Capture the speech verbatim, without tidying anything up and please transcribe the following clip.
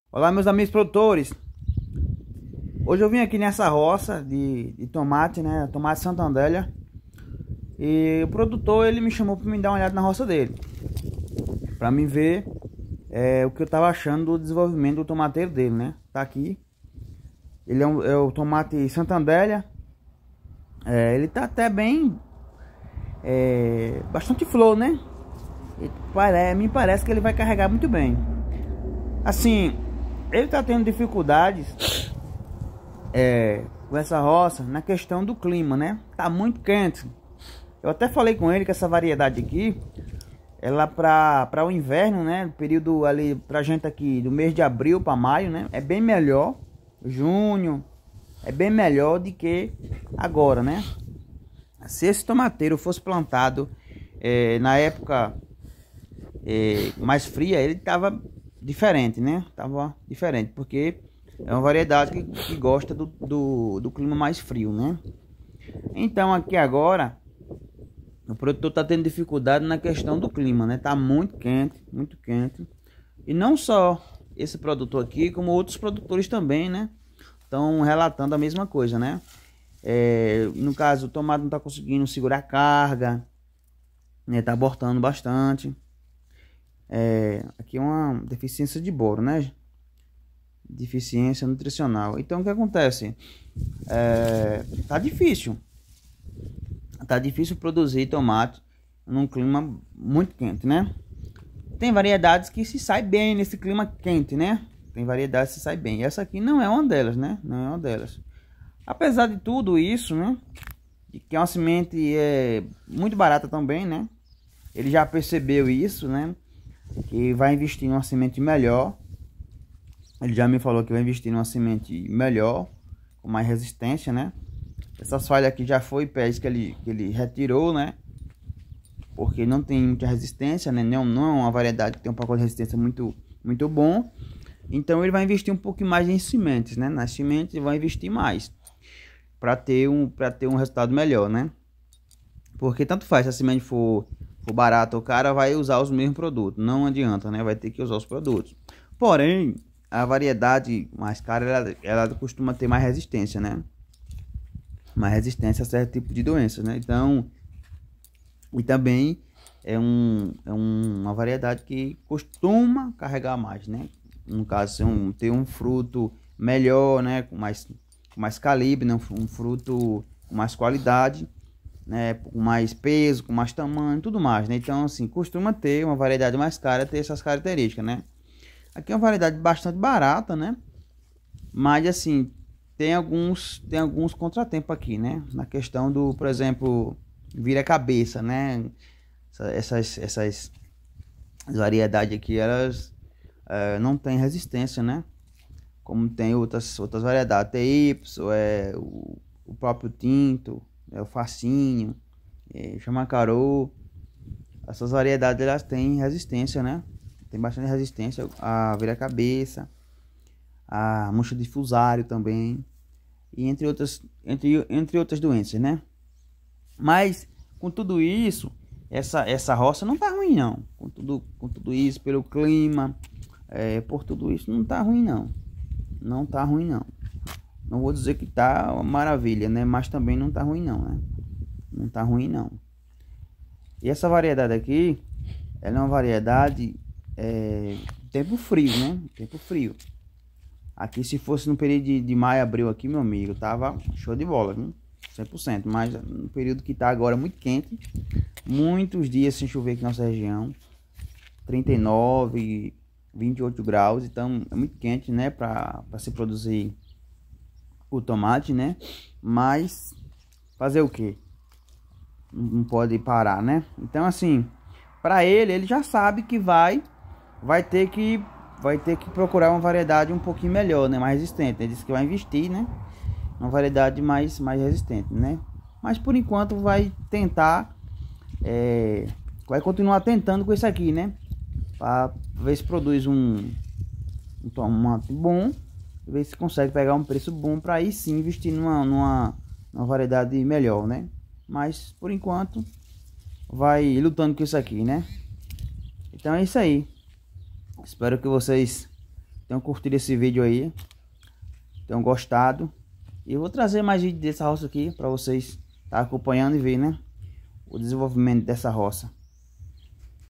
Olá, meus amigos produtores. Hoje eu vim aqui nessa roça de, de tomate, né? Tomate Santandélia. E o produtor ele me chamou para me dar uma olhada na roça dele, para me ver é, o que eu tava achando do desenvolvimento do tomateiro dele, né? Tá aqui. Ele é, um, é o tomate Santandélia. É, ele tá até bem, é, bastante flor, né? E pare, me parece que ele vai carregar muito bem. Assim, ele tá tendo dificuldades é, com essa roça na questão do clima, né? Tá muito quente. Eu até falei com ele que essa variedade aqui, ela para para o inverno, né? Período ali pra gente aqui do mês de abril para maio, né? É bem melhor. Junho é bem melhor do que agora, né? Se esse tomateiro fosse plantado é, na época é, mais fria, ele tava diferente, né? Tava diferente, porque é uma variedade que, que gosta do, do, do clima mais frio, né? Então aqui agora o produtor tá tendo dificuldade na questão do clima, né? Tá muito quente, muito quente. E não só esse produtor aqui, como outros produtores também, né? Estão relatando a mesma coisa, né? É, no caso, o tomate não tá conseguindo segurar a carga, né? Tá abortando bastante. É, aqui é uma deficiência de boro, né? Deficiência nutricional. Então o que acontece? É, tá difícil. Tá difícil produzir tomate num clima muito quente, né? Tem variedades que se sai bem nesse clima quente, né? Tem variedades que se sai bem. Essa aqui não é uma delas, né? Não é uma delas. Apesar de tudo isso, né? Que é uma semente é, muito barata também, né? Ele já percebeu isso, né? Que vai investir em uma semente melhor. Ele já me falou que vai investir em uma semente melhor, com mais resistência, né? Essas falhas aqui já foi pés que ele, que ele retirou, né? Porque não tem muita resistência, né? Não, não é uma variedade que tem um pacote de resistência muito, muito bom. Então ele vai investir um pouco mais em sementes, né? Nas sementes ele vai investir mais para ter um para ter um resultado melhor, né? Porque tanto faz se a semente for, for barata ou cara, vai usar os mesmos produtos. Não adianta, né? Vai ter que usar os produtos. Porém, a variedade mais cara, ela, ela costuma ter mais resistência, né? Mais resistência a certo tipo de doenças, né? Então, e também é, um, é um, uma variedade que costuma carregar mais, né? No caso, um, ter um fruto melhor, né? Com mais, com mais calibre, né? Um fruto com mais qualidade, né? Com mais peso, com mais tamanho, tudo mais, né? Então, assim, costuma ter uma variedade mais cara, ter essas características, né? Aqui é uma variedade bastante barata, né? Mas, assim, tem alguns, tem alguns contratempos aqui, né? Na questão do, por exemplo, vira-cabeça, né? Essas, essas variedades aqui, elas é, não têm resistência, né? Como tem outras, outras variedades, T Y, é, o, o próprio tinto, é, o facinho, é, chamacarô. Essas variedades, elas têm resistência, né? Tem bastante resistência a vira-cabeça, a mancha de fusário também, e entre outras, entre, entre outras doenças, né? Mas com tudo isso, essa, essa roça não tá ruim não. Com tudo, com tudo isso, pelo clima, é, por tudo isso, não tá ruim não. Não tá ruim não. Não vou dizer que tá uma maravilha, né? Mas também não tá ruim não, né? Não tá ruim não. E essa variedade aqui, ela é uma variedade é, tempo frio, né? Tempo frio. Aqui se fosse no período de, de maio, abril aqui, meu amigo, tava show de bola, viu? cem por cento. Mas no período que tá agora muito quente, muitos dias sem chover aqui na nossa região, trinta e nove, vinte e oito graus, então é muito quente, né? Para se produzir o tomate, né? Mas fazer o que? Não pode parar, né? Então assim, para ele, ele já sabe que vai, vai ter que vai ter que procurar uma variedade um pouquinho melhor, né? Mais resistente. Ele disse que vai investir, né? Uma variedade mais, mais resistente, né? Mas por enquanto vai tentar, é, vai continuar tentando com isso aqui, né? Para ver se produz um, um tomate bom, ver se consegue pegar um preço bom para aí sim investir numa, numa, numa variedade melhor, né? Mas por enquanto vai lutando com isso aqui, né? Então é isso aí. Espero que vocês tenham curtido esse vídeo aí, tenham gostado. E eu vou trazer mais vídeos dessa roça aqui para vocês estar acompanhando e ver, né, o desenvolvimento dessa roça.